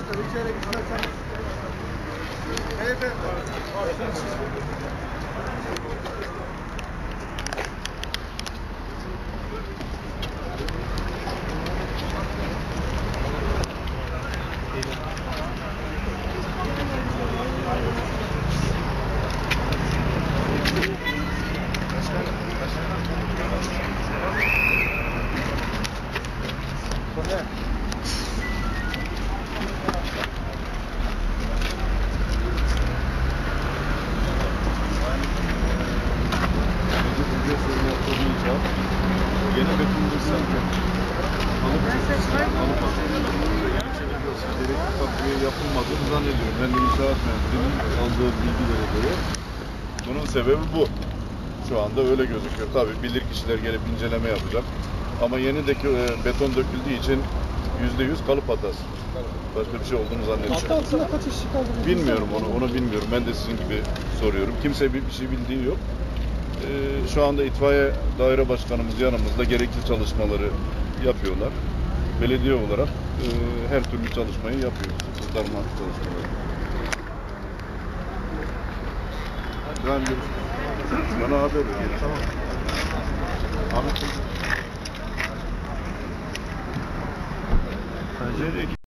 İçeri gitmezseniz. Beyefendi. Yeni betonluysa gerekli takviye yapılmadığını zannediyorum. Ben de inşaat mühendisinin aldığı bilgilere göre bunun sebebi bu. Şu anda öyle gözüküyor. Tabii bilirkişiler gelip inceleme yapacak. Ama yeni beton döküldüğü için %100 kalıp hatası. Başka bir şey olduğunu zannediyorum. Hatta altında kaç işçi kaldı? Bilmiyorum onu bilmiyorum. Ben de sizin gibi soruyorum. Kimse bir şey bildiği yok. Şu anda itfaiye daire başkanımız yanımızda gerekli çalışmaları yapıyorlar. Belediye olarak her türlü çalışmayı yapıyoruz. Kurtarma çalışmaları. Bana haber ver. Tamam. Ahmet.